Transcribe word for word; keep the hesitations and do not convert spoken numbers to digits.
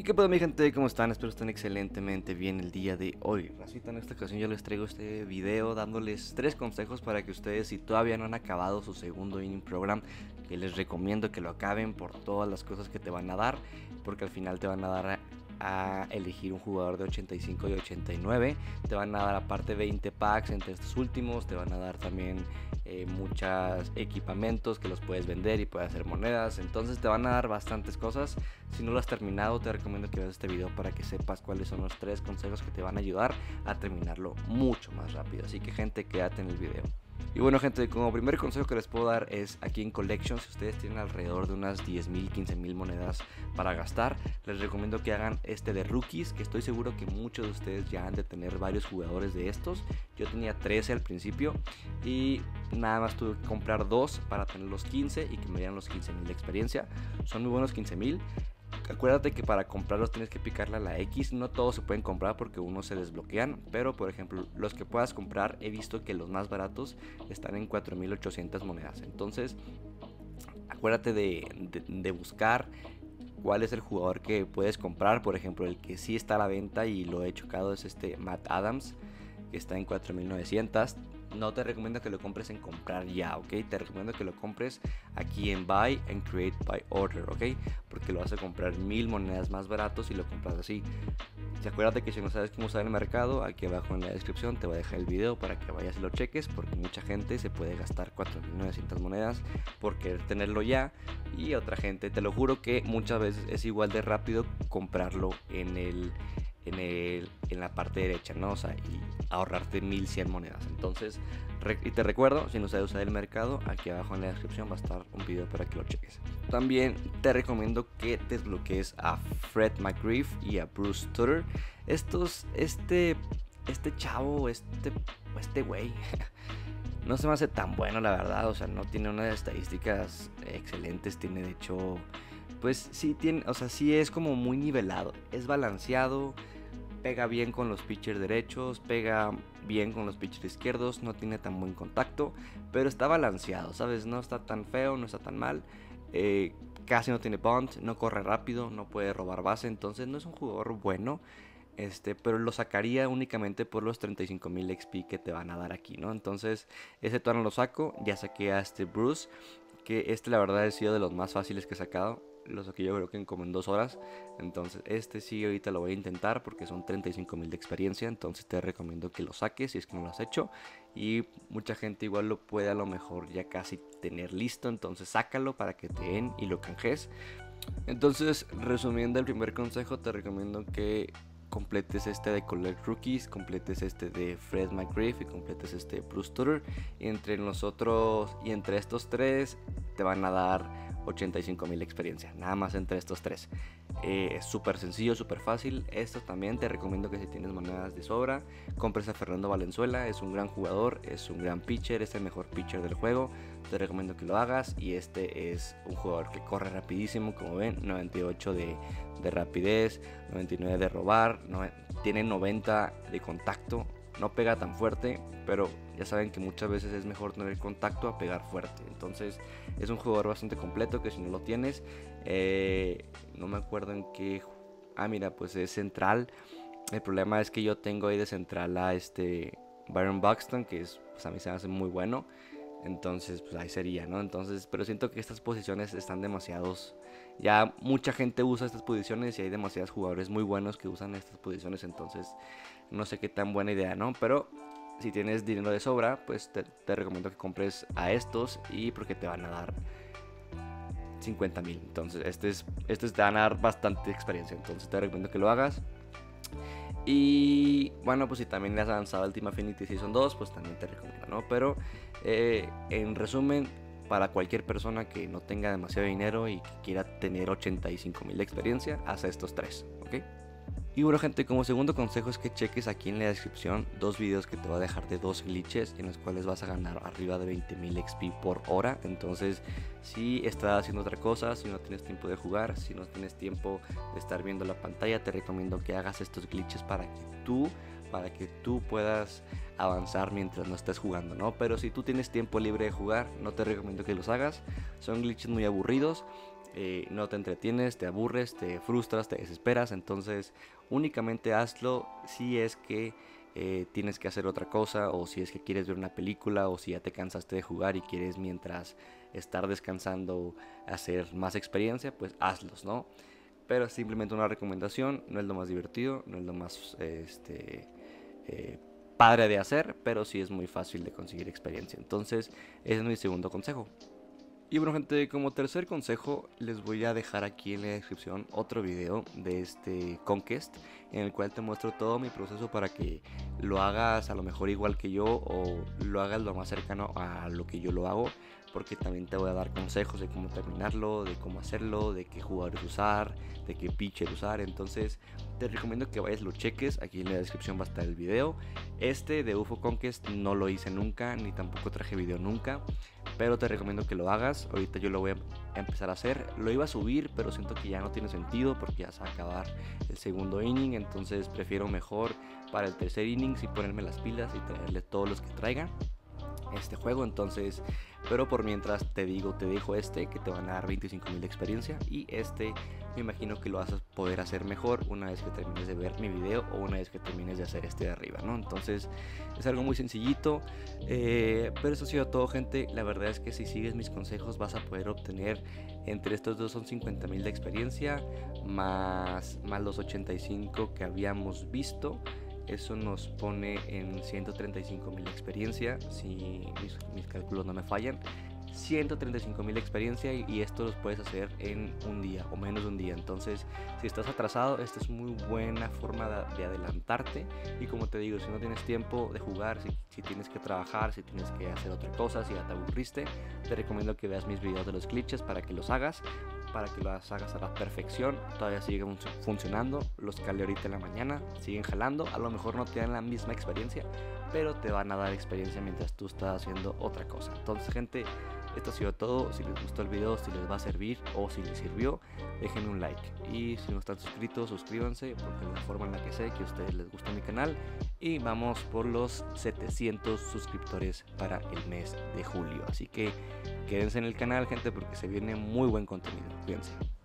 qué pedo mi gente, ¿cómo están? Espero estén excelentemente bien el día de hoy. Racita, en esta ocasión yo les traigo este video dándoles tres consejos para que ustedes, si todavía no han acabado su segundo inning program, que les recomiendo que lo acaben por todas las cosas que te van a dar, porque al final te van a dar a, a elegir un jugador de ochenta y cinco y ochenta y nueve, te van a dar aparte veinte packs entre estos últimos, te van a dar también eh, muchos equipamientos que los puedes vender y puedes hacer monedas, entonces te van a dar bastantes cosas. Si no lo has terminado, te recomiendo que veas este video para que sepas cuáles son los tres consejos que te van a ayudar a terminarlo mucho más rápido. Así que gente, quédate en el video. Y bueno gente, como primer consejo que les puedo dar es aquí en Collections, si ustedes tienen alrededor de unas diez mil, quince mil monedas para gastar, les recomiendo que hagan este de rookies, que estoy seguro que muchos de ustedes ya han de tener varios jugadores de estos. Yo tenía trece al principio y nada más tuve que comprar dos para tener los quince y que me dieran los quince mil de experiencia. Son muy buenos quince mil. Acuérdate que para comprarlos tienes que picarle a la X, no todos se pueden comprar porque unos se desbloquean, pero por ejemplo los que puedas comprar he visto que los más baratos están en cuatro mil ochocientas monedas, entonces acuérdate de, de, de buscar cuál es el jugador que puedes comprar. Por ejemplo, el que sí está a la venta y lo he chocado es este Matt Adams, que está en cuatro mil novecientas. No te recomiendo que lo compres en comprar ya, ok. Te recomiendo que lo compres aquí en Buy and Create by Order, ok. Porque lo vas a comprar mil monedas más baratos y lo compras así. Y acuérdate que si no sabes cómo usar el mercado, aquí abajo en la descripción te voy a dejar el video para que vayas y lo cheques, porque mucha gente se puede gastar cuatro mil novecientas monedas por querer tenerlo ya, y otra gente, te lo juro que muchas veces es igual de rápido comprarlo en el En, el, en la parte derecha, ¿no? O sea, y ahorrarte mil cien monedas. Entonces, re, y te recuerdo, si no sabes usar el mercado, aquí abajo en la descripción va a estar un video para que lo cheques. También te recomiendo que desbloquees a Fred McGriff y a Bruce Sutter. Estos, este, este chavo, este, este güey, no se me hace tan bueno, la verdad. O sea, no tiene unas estadísticas excelentes. Tiene, de hecho, pues sí tiene, o sea, sí es como muy nivelado, es balanceado, pega bien con los pitchers derechos, pega bien con los pitchers izquierdos, no tiene tan buen contacto, pero está balanceado, ¿sabes? No está tan feo, no está tan mal, eh, casi no tiene bunt, no corre rápido, no puede robar base, entonces no es un jugador bueno. Este, pero lo sacaría únicamente por los treinta y cinco mil X P que te van a dar aquí, ¿no? Entonces, ese tono lo saco. Ya saqué a este Bruce, que este la verdad ha sido de los más fáciles que he sacado. Lo saqué yo creo que en como en dos horas. Entonces este sí ahorita lo voy a intentar porque son treinta y cinco mil de experiencia. Entonces te recomiendo que lo saques si es que no lo has hecho. Y mucha gente igual lo puede a lo mejor ya casi tener listo. Entonces sácalo para que te den y lo canjes. Entonces, resumiendo el primer consejo, te recomiendo que completes este de Collect Rookies, completes este de Fred McGriff y completes este de Bruce Sutter. Y entre nosotros y entre estos tres te van a dar ochenta y cinco mil experiencia, nada más entre estos tres. Eh, es súper sencillo, súper fácil. Esto también te recomiendo que si tienes monedas de sobra, compres a Fernando Valenzuela. Es un gran jugador, es un gran pitcher, es el mejor pitcher del juego. Te recomiendo que lo hagas. Y este es un jugador que corre rapidísimo, como ven, noventa y ocho de, de rapidez, noventa y nueve de robar, no, tiene noventa de contacto. No pega tan fuerte, pero ya saben que muchas veces es mejor tener contacto a pegar fuerte. Entonces es un jugador bastante completo que si no lo tienes, eh, no me acuerdo en qué. Ah, mira, pues es central. El problema es que yo tengo ahí de central a este Byron Buxton, que es, pues a mí se me hace muy bueno. Entonces pues ahí sería, ¿no? Entonces, pero siento que estas posiciones están demasiados. Ya mucha gente usa estas posiciones y hay demasiados jugadores muy buenos que usan estas posiciones. Entonces no sé qué tan buena idea, ¿no? Pero si tienes dinero de sobra, pues te, te recomiendo que compres a estos, y porque te van a dar cincuenta mil. Entonces este es, estos te van a dar bastante experiencia. Entonces te recomiendo que lo hagas. Y bueno, pues si también le has avanzado al Team Affinity Season dos, pues también te recomiendo, ¿no? Pero eh, en resumen, para cualquier persona que no tenga demasiado dinero y que quiera tener ochenta y cinco mil de experiencia, haz estos tres, ¿ok? Y bueno gente, como segundo consejo es que cheques aquí en la descripción dos videos que te va a dejar de dos glitches en los cuales vas a ganar arriba de veinte mil X P por hora. Entonces, si estás haciendo otra cosa, si no tienes tiempo de jugar, si no tienes tiempo de estar viendo la pantalla, te recomiendo que hagas estos glitches para que tú para que tú puedas avanzar mientras no estés jugando, ¿no? Pero si tú tienes tiempo libre de jugar, no te recomiendo que los hagas. Son glitches muy aburridos. eh, no te entretienes, te aburres, te frustras, te desesperas. Entonces únicamente hazlo si es que eh, tienes que hacer otra cosa, o si es que quieres ver una película, o si ya te cansaste de jugar y quieres, mientras estar descansando, hacer más experiencia, pues hazlos, ¿no? Pero es simplemente una recomendación, no es lo más divertido, no es lo más este, eh, padre de hacer, pero sí es muy fácil de conseguir experiencia. Entonces ese es mi segundo consejo. Y bueno, gente, como tercer consejo les voy a dejar aquí en la descripción otro video de este Conquest, en el cual te muestro todo mi proceso para que lo hagas a lo mejor igual que yo, o lo hagas lo más cercano a lo que yo lo hago, porque también te voy a dar consejos de cómo terminarlo, de cómo hacerlo, de qué jugadores usar, de qué pitcher usar. Entonces te recomiendo que vayas, lo cheques, aquí en la descripción va a estar el video. Este de U F O Conquest no lo hice nunca, ni tampoco traje video nunca, pero te recomiendo que lo hagas. Ahorita yo lo voy a empezar a hacer. Lo iba a subir, pero siento que ya no tiene sentido porque ya se va a acabar el segundo inning. Entonces prefiero mejor para el tercer inning sí ponerme las pilas y traerle todos los que traigan este juego. Entonces, pero por mientras te digo, te dejo este que te van a dar veinticinco mil de experiencia, y este me imagino que lo vas a poder hacer mejor una vez que termines de ver mi video, o una vez que termines de hacer este de arriba, ¿no? Entonces es algo muy sencillito, eh, pero eso ha sido todo, gente. La verdad es que si sigues mis consejos vas a poder obtener, entre estos dos son cincuenta mil de experiencia, más, más los ochenta y cinco que habíamos visto. Eso nos pone en ciento treinta y cinco mil experiencia, si mis, mis cálculos no me fallan. ciento treinta y cinco mil experiencia, y, y esto los puedes hacer en un día o menos de un día. Entonces, si estás atrasado, esta es muy buena forma de, de adelantarte. Y como te digo, si no tienes tiempo de jugar, si, si tienes que trabajar, si tienes que hacer otra cosa, si ya te aburriste, te recomiendo que veas mis videos de los glitches para que los hagas, para que las hagas a la perfección. Todavía siguen funcionando, los calé ahorita en la mañana, siguen jalando. A lo mejor no te dan la misma experiencia, pero te van a dar experiencia mientras tú estás haciendo otra cosa. Entonces, gente, esto ha sido todo. Si les gustó el video, si les va a servir o si les sirvió, déjenme un like. Y si no están suscritos, suscríbanse, porque es la forma en la que sé que a ustedes les gusta mi canal. Y vamos por los setecientos suscriptores para el mes de julio. Así que quédense en el canal, gente, porque se viene muy buen contenido. Cuídense.